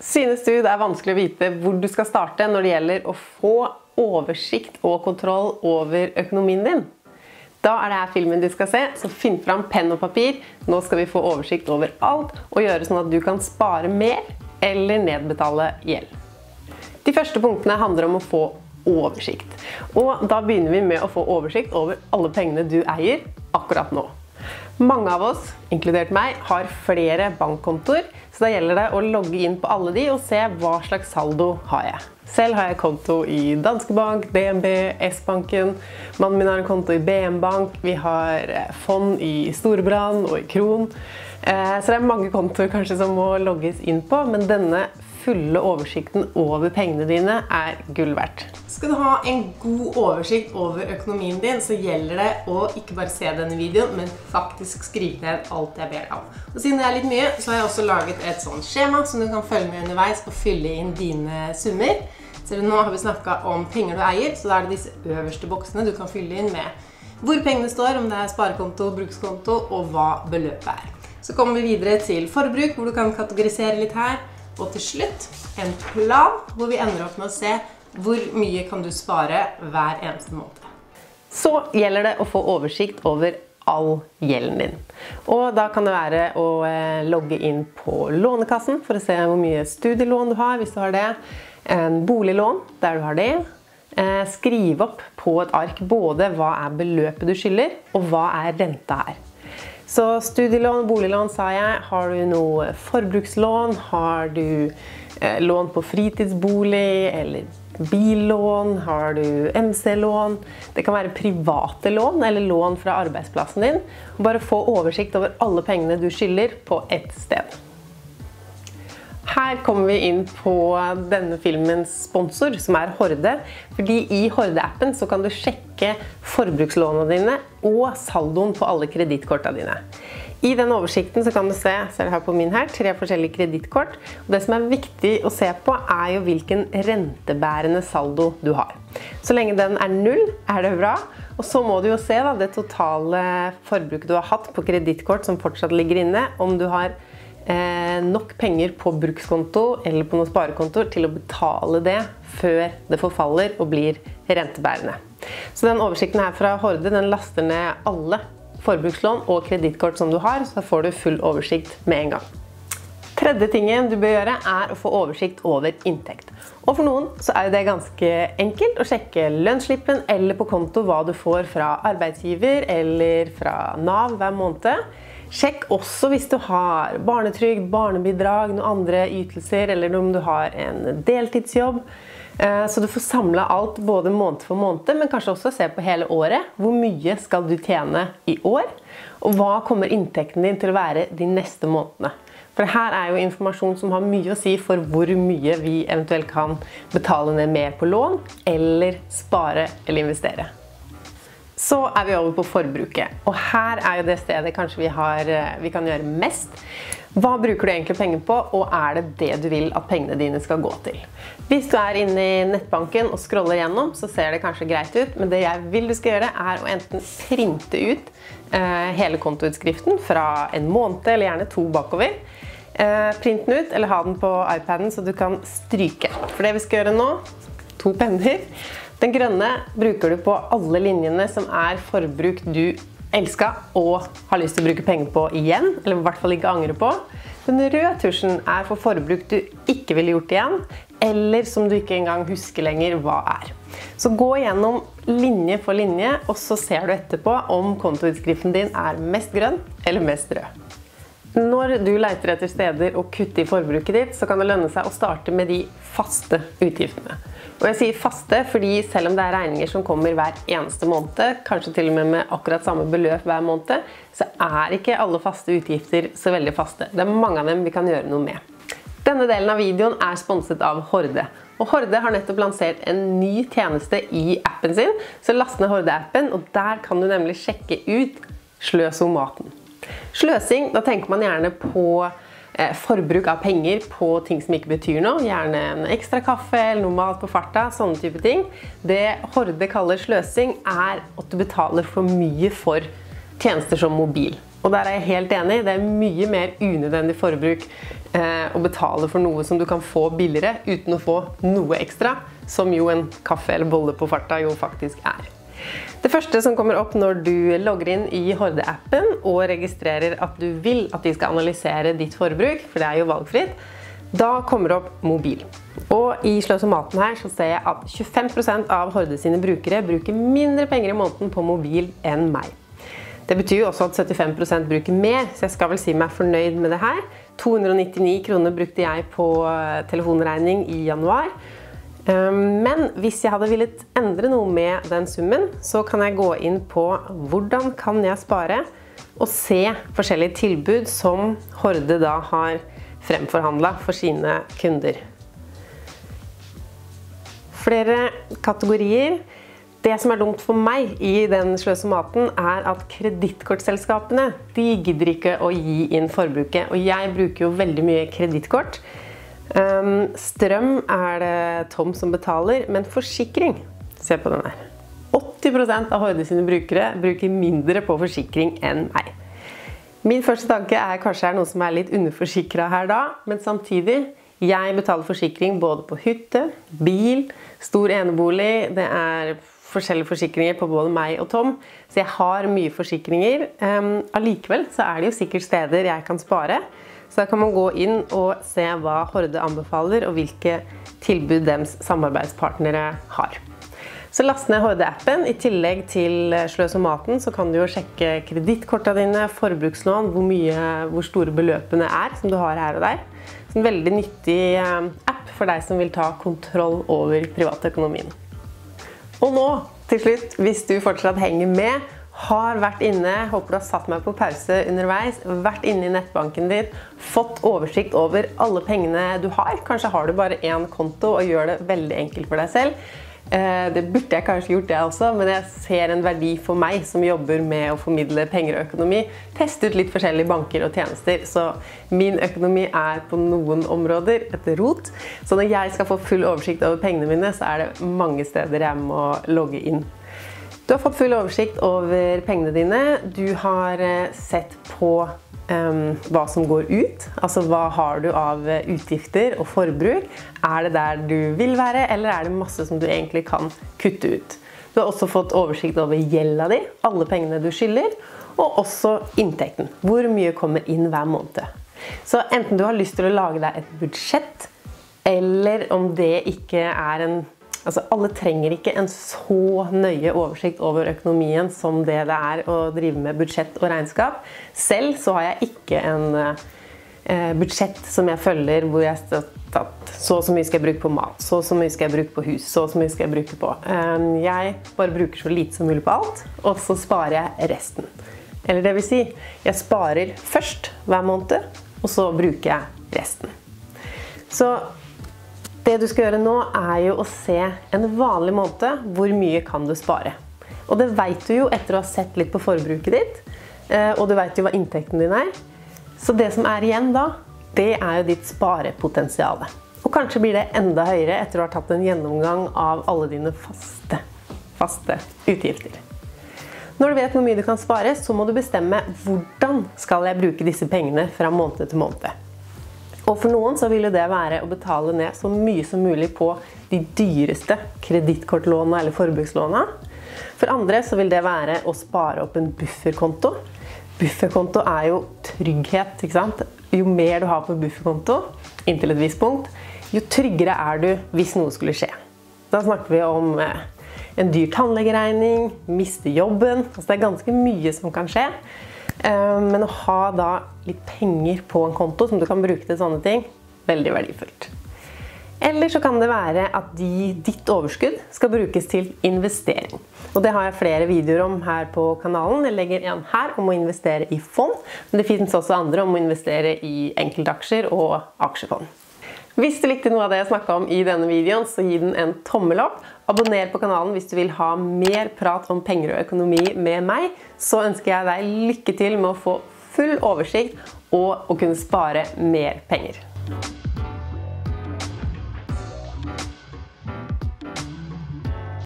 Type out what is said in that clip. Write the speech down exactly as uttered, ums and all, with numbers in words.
Synes du det er vanskelig å vite hvor du skal starte når det gjelder å få oversikt og kontroll over økonomien din? Da er det her filmen du skal se, så finn fram penn og papir. Nå skal vi få oversikt over alt og gjøre sånn at du kan spare mer eller nedbetale gjeld. De første punktene handler om å få oversikt. Og da begynner vi med å få oversikt over alle pengene du eier akkurat nå. Mange av oss, inkludert meg, har flere bankkontoer, så da gjelder det å logge inn på alle de og se hva slags saldo har jeg. Selv har jeg konto i Danske Bank, D N B, S-banken, mannen min har en konto i B M Bank, vi har fond i Storebrand og i Kron. Så det er mange kontoer kanskje som må logges inn på, men denne fulle oversikten over pengene dine er gull verdt. Skal du ha en god oversikt over økonomien din, så gjelder det å ikke bare se denne videoen, men faktisk skrive ned alt jeg ber om. Og siden det er litt mye, så har jeg også laget et sånt skjema som du kan følge med underveis og fylle inn dine summer. Så nå har vi snakket om penger du eier, så da er det disse øverste boksene du kan fylle inn med hvor pengene står, om det er sparekonto, brukskonto og hva beløpet er. Så kommer vi videre til forbruk, hvor du kan kategorisere litt her. Og til slutt en plan hvor vi ender opp med å se hvor mye kan du spare hver eneste måned. Så gjelder det å få oversikt over all gjelden din. Og da kan det være å logge inn på Lånekassen for å se hvor mye studielån du har, hvis du har det. En boliglån, der du har det. Skriv opp på et ark både hva er beløpet du skylder, og hva er renta her. Så studielån, boliglån sa jeg, har du noe forbrukslån, har du eh, lån på fritidsbolig eller billån, har du M C-lån, det kan være private lån eller lån fra arbeidsplassen din. Bare få oversikt over alle pengene du skylder på ett sted. Her kommer vi inn på denne filmens sponsor, som er Horde. Fordi i Horde-appen så kan du sjekke forbrukslånene dine og saldoen på alle kredittkortene dine. I den oversikten så kan du se, ser du her på min her, tre forskjellige kredittkort. Og det som er viktig å se på er jo hvilken rentebærende saldo du har. Så lenge den er null, er det bra. Og så må du jo se da, det totale forbruket du har hatt på kredittkort som fortsatt ligger inne, om du har Eh, nok penger på brukskonto eller på noen sparekonto til å betale det før det forfaller og blir rentebærende. Så den oversikten her fra Horde, den laster ned alle forbrukslån og kredittkort som du har, så får du full oversikt med en gang. Tredje tingen du bør gjøre er å få oversikt over inntekt. Og for noen så er det ganske enkelt å sjekke lønnsslippen eller på konto hva du får fra arbeidsgiver eller fra Nav hver måned. Sjekk også hvis du har barnetrygd, barnebidrag, noen andre ytelser, eller om du har en deltidsjobb. Så du får samlet alt både måned for måned, men kanskje også se på hele året. Hvor mye skal du tjene i år? Og hva kommer inntekten din til å være de neste månedene? For her er jo informasjon som har mye å si for hvor mye vi eventuelt kan betale ned mer på lån, eller spare eller investere. Så er vi over på forbruket, og her er jo det stedet kanskje vi, har, vi kan gjøre mest. Hva bruker du egentlig penger på, og er det det du vil at pengene dine skal gå til? Hvis du er inne i nettbanken og scroller gjennom, så ser det kanskje greit ut, men det jeg vil du skal gjøre er å enten printe ut eh, hele kontoutskriften fra en måned eller gjerne to bakover. Eh, print den ut, eller ha den på iPaden så du kan stryke. For det vi skal gjøre nå, to penner. Den grønne bruker du på alle linjene som er forbruk du elsker og har lyst til å bruke penger på igjen, eller i hvert fall ikke angre på. Den røde tusjen er for forbruk du ikke ville gjort igjen, eller som du ikke engang husker lenger hva er. Så gå gjennom linje for linje, og så ser du etterpå om kontoutskriften din er mest grønn eller mest rød. Når du leter etter steder å kutte i forbruket ditt, så kan det lønne seg å starte med de faste utgiftene. Og jeg sier faste fordi selv om det er regninger som kommer hver eneste måned, kanskje til og med med akkurat samme beløp hver måned, så er ikke alle faste utgifter så veldig faste. Det er mange av dem vi kan gjøre noe med. Denne delen av videoen er sponset av Horde. Og Horde har nettopp lansert en ny tjeneste i appen sin, så last ned Horde-appen, og der kan du nemlig sjekke ut sløsomaten. Sløsing, da tenker man gjerne på eh, forbruk av penger på ting som ikke betyr noe. Gjerne en ekstra kaffe eller noe mat på farta, sånne type ting. Det Horde kaller sløsing er at du betaler for mye for tjenester som mobil. Og der er jeg helt enig, det er mye mer unødvendig forbruk å betale for noe som du kan få billigere uten å få noe ekstra, som jo en kaffe eller bolle på farta jo faktisk er. Det første som kommer opp når du logger inn i Horde-appen og registrerer at du vil at de skal analysere ditt forbruk, for det er jo valgfritt, da kommer det opp mobil. Og i Sløsomaten her så ser jeg at tjuefem prosent av Horde sine brukere bruker mindre penger i måneden på mobil enn meg. Det betyr jo også at syttifem prosent bruker mer, så jeg skal vel si meg fornøyd med det her. to hundre og nittini kroner brukte jeg på telefonregning i januar. Men hvis jeg hadde villet endre noe med den summen, så kan jeg gå inn på hvordan kan jeg spare, og se forskjellige tilbud som Horde da har fremforhandlet for sine kunder. Flere kategorier. Det som er dumt for meg i den Sløsomaten er at kredittkortselskapene, de gidder ikke å gi inn forbruket, og jeg bruker jo veldig mye kredittkort. Um, strøm er det Tom som betaler, men forsikring, se på den her. åtti prosent av Horde sine brukere bruker mindre på forsikring enn meg. Min første tanke er kanskje er noe som er litt underforsikret her da, men samtidig, jeg betaler forsikring både på hytte, bil, stor enebolig, det er forskjellige forsikringer på både meg og Tom, så jeg har mye forsikringer. Um, allikevel så er det jo sikkert steder jeg kan spare, så da kan man gå inn og se hva Horde anbefaler og hvilke tilbud deres samarbeidspartnere har. Så last ned Horde-appen. I tillegg til Sløsomaten så kan du jo sjekke kredittkortene dine, forbrukslån, hvor, mye, hvor store beløpene er som du har her og der. Så en veldig nyttig app for deg som vil ta kontroll over privatøkonomien. Og nå, til slutt, hvis du fortsatt henger med, har vært inne, håper du har satt meg på pause underveis, vært inne i nettbanken din, fått oversikt over alle pengene du har. Kanskje har du bare en konto og gjør det veldig enkelt for deg selv. Det burde jeg kanskje gjort det også, men jeg ser en verdi for meg som jobber med å formidle penger og økonomi. Teste ut litt forskjellige banker og tjenester, så min økonomi er på noen områder et rot. Så når jeg skal få full oversikt over pengene mine, så er det mange steder jeg må logge inn. Du har fått full oversikt over pengene dine. Du har sett på um, hva som går ut. Altså hva har du av utgifter og forbruk. Er det der du vil være, eller er det masse som du egentlig kan kutte ut? Du har også fått oversikt over gjelda di, alle pengene du skylder, og også inntekten. Hvor mye kommer inn hver måned. Så enten du har lyst til å lage deg et budsjett, eller om det ikke er en Altså, alle trenger ikke en så nøye oversikt over økonomien som det det er å drive med budsjett og regnskap. Selv så har jeg ikke en eh, budsjett som jeg følger hvor jeg har tatt så og så mye skal jeg bruke på mat, så og så mye skal jeg bruke på hus, så og så mye skal jeg bruke på. Eh, jeg bare bruker så lite som mulig på alt, og så sparer jeg resten. Eller det vil si, jeg sparer først hver måned, og så bruker jeg resten. Så det du skal gjøre nå er jo å se en vanlig måned hvor mye kan du spare. Og det vet du jo etter å ha sett litt på forbruket ditt, og du vet jo hva inntekten din er. Så det som er igjen da, det er jo ditt sparepotensiale. Og kanskje blir det enda høyere etter å ha tatt en gjennomgang av alle dine faste, faste utgifter. Når du vet hvor mye du kan spare, så må du bestemme hvordan skal jeg bruke disse pengene fra måned til måned. Og for noen så vil det være å betale ned så mye som mulig på de dyreste kredittkortlånene eller forbrukslånene. For andre så vil det være å spare opp en bufferkonto. Bufferkonto er jo trygghet, ikke sant? Jo mer du har på bufferkonto, inntil et visst punkt, jo tryggere er du hvis noe skulle skje. Da snakker vi om en dyr tannlegeregning, miste jobben, altså det er ganske mye som kan skje. Men å ha da litt penger på en konto som du kan bruke til sånne ting, veldig verdifullt. Eller så kan det være at de, ditt overskudd skal brukes til investering. Og det har jeg flere videoer om her på kanalen. Jeg legger en her om å investere i fond, men det finnes også andre om å investere i enkeltaksjer og aksjefond. Hvis du likte noe av det jeg snakket om i denne videoen, så gi den en tommel opp. Abonner på kanalen hvis du vil ha mer prat om penger og økonomi med meg. Så ønsker jeg deg lykke til med å få full oversikt og å kunne spare mer penger.